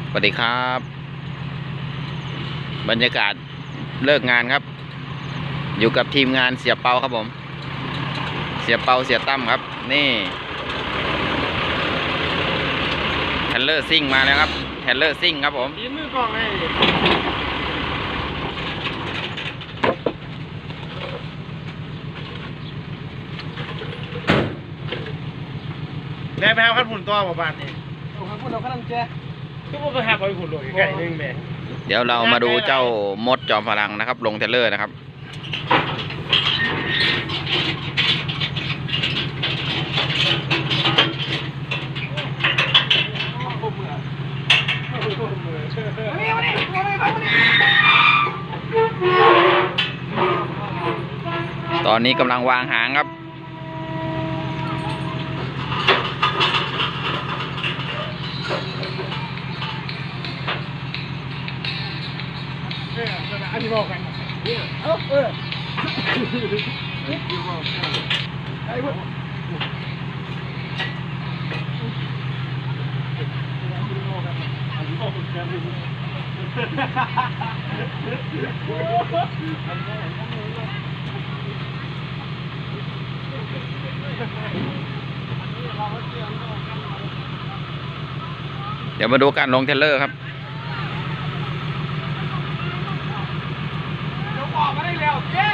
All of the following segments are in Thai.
สวัสดีครับบรรยากาศเลิกงานครับอยู่กับทีมงานเสียเปาครับผมเสียเปาเสียตั้มครับนี่แทนเลอร์ซิ่งมาแล้วครับแทนเลอร์ซิ่งครับผมยืนมือกล้องให้ได้ไปเอาขั้นหุ่นตัวประมาณนี้เอาขั้นหุ่นเราขั้นเจ๊ทุกคนก็หาไปหุ่นเลยไก่นึ่งแม่เดี๋ยวเรามาดูเจ้ามดจอมพลังนะครับลงเทเลอร์นะครับตอนนี้กำลังวางหางครับอันนี้บอกกันไอ้พวกเดี๋ยวมาดูการลงเทเลอร์ครับบอกมาได้แล้วเจ๊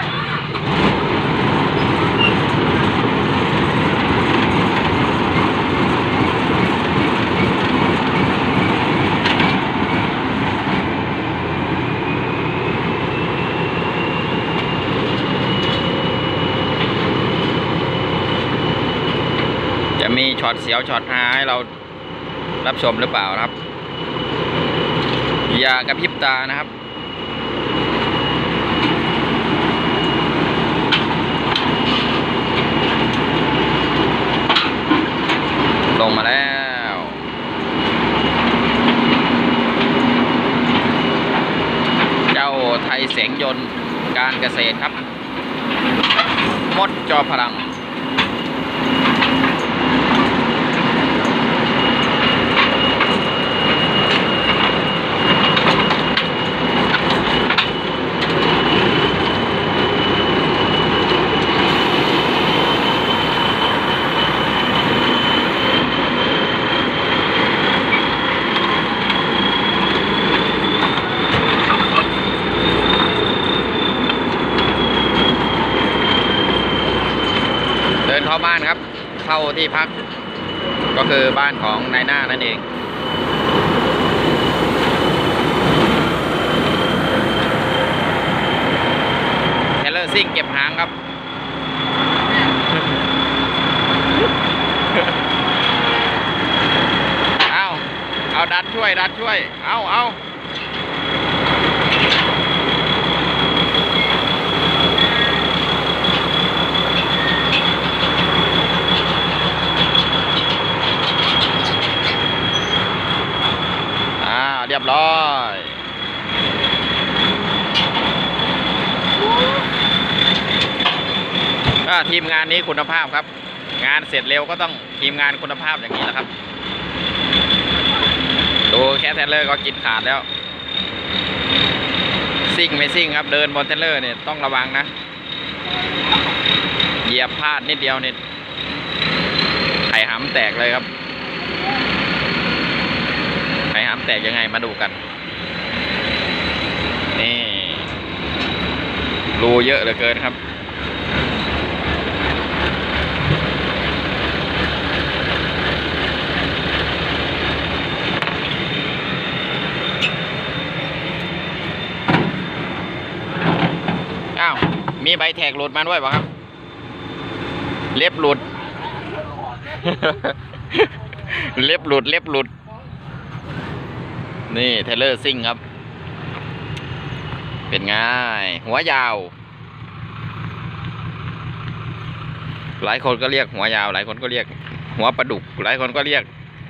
จะมีช็อตเสียวช็อตฮาให้เรารับชมหรือเปล่านะครับอย่ากระพริบตานะครับลงมาแล้วเจ้าไทยแสงยนต์การเกษตรครับมดจอพลังเดินเข้าบ้านครับเข้าที่พักก็คือบ้านของนายหน้านั่นเองเทเลอร์ซิ่งเก็บหางครับเอาดันช่วยเอาเรียบร้อยทีมงานนี้คุณภาพครับงานเสร็จเร็วก็ต้องทีมงานคุณภาพอย่างนี้นะครับดูแค่เทเลอร์ก็กินขาดแล้วซิ่งไม่ซิ่งครับเดินบนเทเลอร์เนี่ยต้องระวังนะเหยียบพลาดนิดเดียวเนี่ยไข่หำแตกเลยครับไข่หำแตกยังไงมาดูกันนี่รูเยอะเหลือเกินครับมีใบแท็กหลุดมาด้วยป่ะครับเล็บหลุด เล็บหลุดนี่เทเลอร์ซิ่งครับเป็นไงหัวยาวหลายคนก็เรียกหัวยาวหลายคนก็เรียกหัวปลาดุกหลายคนก็เรียก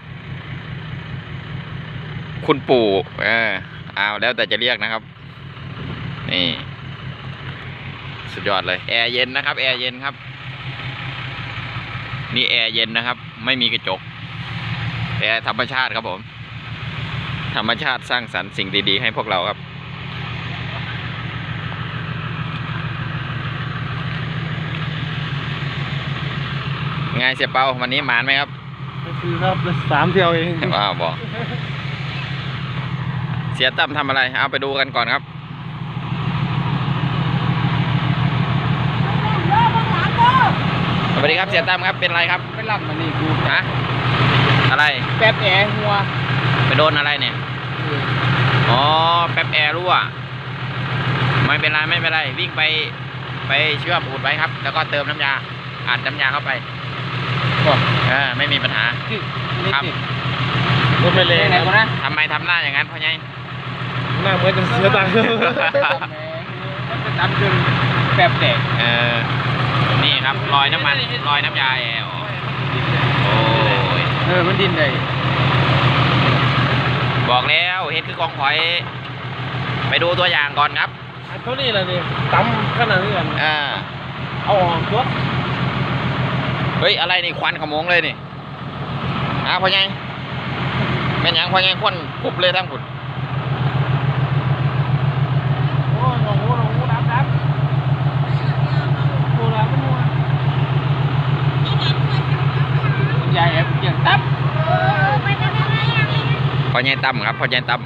คุณปู่เอาแล้วแต่จะเรียกนะครับนี่สุดยอดเลยแอร์เย็นนะครับแอร์เย็นครับนี่แอร์เย็นนะครับไม่มีกระจกแอร์ธรรมชาติครับผมธรรมชาติสร้างสรรค์สิ่งดีๆให้พวกเราครับไงเสียเปาวันนี้หมานไหมครับคือครับ3 เที่ยวเองว้าวบอกเสียตั้มทำอะไรเอาไปดูกันก่อนครับสวัสดีครับเสียตั้มครับเป็นไรครับไปหลับมานี่กูฮะอะไรแป๊บแอร์หัวไปโดนอะไรเนี่ยอ๋อแป๊บแอร์รั่วไม่เป็นไรไม่เป็นไรวิ่งไปเชื่อมอูดไว้ครับ แล้วก็เติมน้ำยาอัดน้ำยาเข้าไปไม่มีปัญหาครับรถไม่เละนะทำไมทำหน้าอย่างนั้นพ่อใหญ่หน้าเหมือนจะเสียตังค์มันจะดันจนแป๊บแตกนี่ครับรอยน้ำมันรอยน้ำยาแอร์โอ้ยมันดินเลยบอกแล้วเฮ็ดคือกองหอยไปดูตัวอย่างก่อนครับเท่านี้แหละนี่ตั้มขนาดนี้กัน เอาออกตัวเฮ้ยอะไรนี่ควันขโมงเลยนี่พ่อใหญ่เป็นหยังพ่อใหญ่ควันกุบเลยทั้งขุดโอ้ยหนูดับหัวมันหัวใหญ่เกี่ยงตับพ่อใหญ่ตั้มครับพ่อใหญ่ตั้ม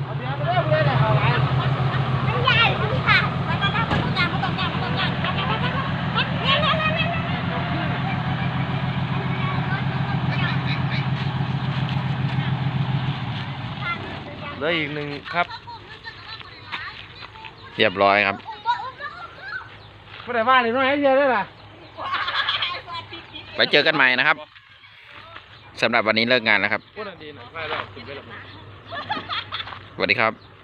เหลืออีก1ครับเรียบร้อยครับไม่ได้ว่าเลยน้อยเยอะเลยล่ะไปเจอกันใหม่นะครับสำหรับวันนี้เลิกงานแล้วครับพูดดีหน่อยไปแล้วขึ้นไปแล้วสวัสดีครับ